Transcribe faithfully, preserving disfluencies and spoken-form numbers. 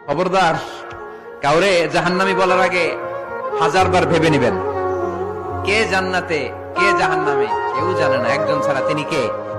খবরদার, কাউরে জাহান্নামী বলার আগে হাজারবার ভেবে নেবেন। কে জান্নাতে কে জাহান্নামে কেউ জানে না, একজন ছাড়া, তিনি কে?